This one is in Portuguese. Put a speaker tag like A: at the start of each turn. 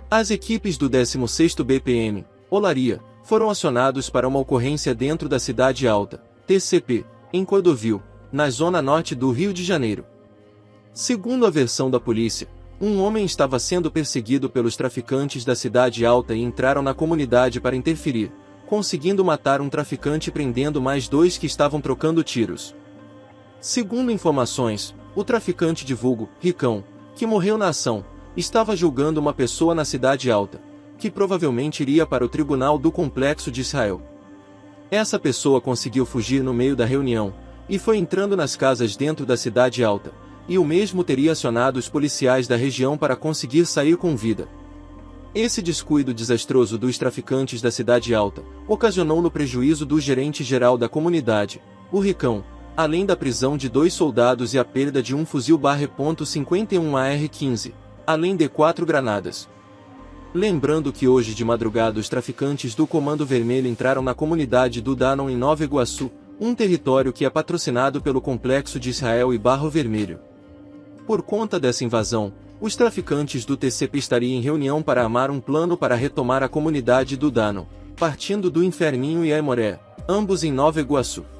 A: As equipes do 16º BPM, Olaria, foram acionados para uma ocorrência dentro da Cidade Alta, TCP, em Cordovil, na zona norte do Rio de Janeiro. Segundo a versão da polícia, um homem estava sendo perseguido pelos traficantes da Cidade Alta e entraram na comunidade para interferir, conseguindo matar um traficante e prendendo mais 2 que estavam trocando tiros. Segundo informações, o traficante de vulgo, Ricão, que morreu na ação, estava julgando uma pessoa na Cidade Alta, que provavelmente iria para o tribunal do Complexo de Israel. Essa pessoa conseguiu fugir no meio da reunião, e foi entrando nas casas dentro da Cidade Alta, e o mesmo teria acionado os policiais da região para conseguir sair com vida. Esse descuido desastroso dos traficantes da Cidade Alta ocasionou no prejuízo do gerente-geral da comunidade, o Ricão, além da prisão de 2 soldados e a perda de um fuzil .51 AR-15, além de 4 granadas. Lembrando que hoje de madrugada os traficantes do Comando Vermelho entraram na comunidade do Danon em Nova Iguaçu, um território que é patrocinado pelo Complexo de Israel e Barro Vermelho. Por conta dessa invasão, os traficantes do TCP estariam em reunião para armar um plano para retomar a comunidade do Danon, partindo do Inferninho e Aimoré, ambos em Nova Iguaçu.